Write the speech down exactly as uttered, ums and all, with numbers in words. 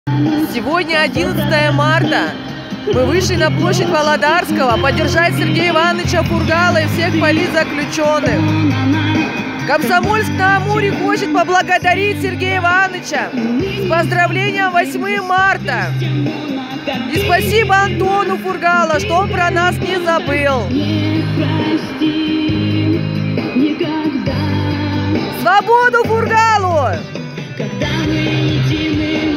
Сегодня одиннадцатое марта. Мы вышли на площадь Володарского поддержать Сергея Ивановича Фургала и всех политзаключенных. Комсомольск-на-Амуре хочет поблагодарить Сергея Ивановича с поздравлением восьмое марта. И спасибо Антону Фургала, что он про нас не забыл. Свободу Фургалу! Когда мы едины